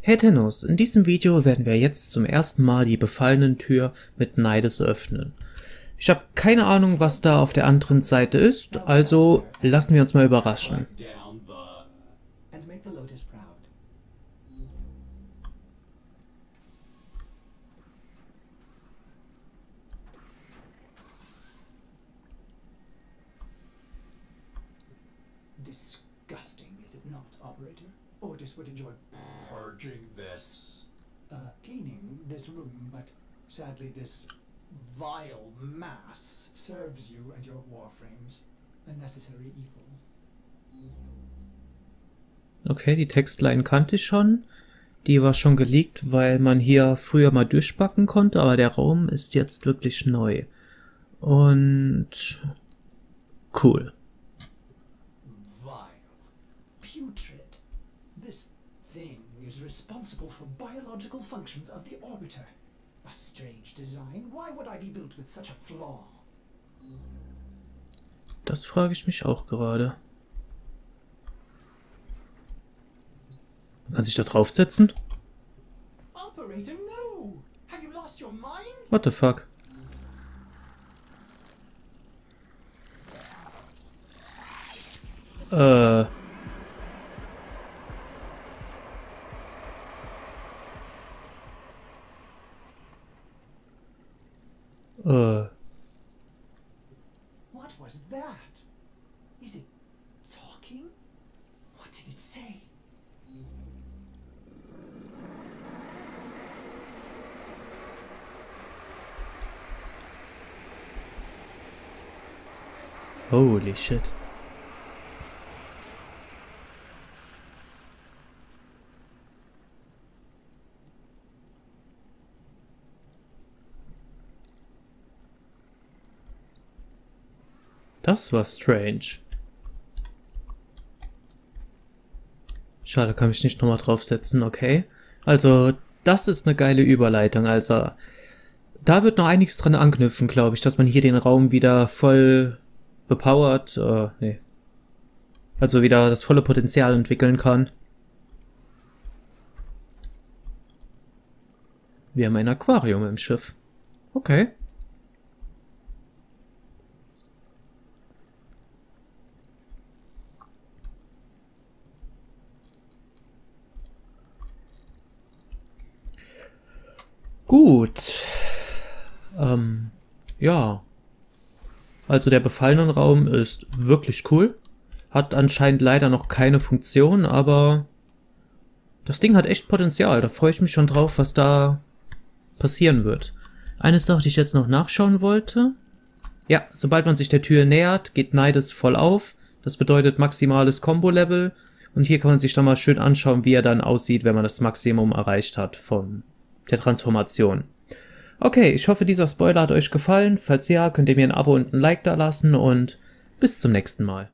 Hey Tennos, in diesem Video werden wir jetzt zum ersten Mal die Befallenen-Tür mit Nidus öffnen. Ich habe keine Ahnung, was da auf der anderen Seite ist, also lassen wir uns mal überraschen. Disgusting, is it not, Operator? Otis would enjoy purging this. Cleaning this room, but sadly this vile mass serves you and your warframes. A necessary evil. Okay, die Textline kannte ich schon. Die war schon geleakt, weil man hier früher mal durchbacken konnte, aber der Raum ist jetzt wirklich neu. Und cool. Putrid. This thing is responsible for biological functions of the orbiter. A strange design. Why would I be built with such a flaw? Das frage ich mich auch gerade. Man kann sich da draufsetzen? Operator, no! Have you lost your mind? What the fuck? What was that? Is it talking? What did it say? Holy shit. Das war strange. Schade, kann ich nicht nochmal draufsetzen, okay. Also, das ist eine geile Überleitung, also da wird noch einiges dran anknüpfen, glaube ich, dass man hier den Raum wieder voll bepowert, nee. Also wieder das volle Potenzial entwickeln kann. Wir haben ein Aquarium im Schiff. Okay. Gut. Ja. Also der Befallenenraum ist wirklich cool. Hat anscheinend leider noch keine Funktion, aber das Ding hat echt Potenzial. Da freue ich mich schon drauf, was da passieren wird. Eine Sache, die ich jetzt noch nachschauen wollte. Ja, sobald man sich der Tür nähert, geht Nidus voll auf. Das bedeutet maximales Combo-Level. Und hier kann man sich dann mal schön anschauen, wie er dann aussieht, wenn man das Maximum erreicht hat von der Transformation. Okay, ich hoffe, dieser Spoiler hat euch gefallen. Falls ja, könnt ihr mir ein Abo und ein Like da lassen und bis zum nächsten Mal.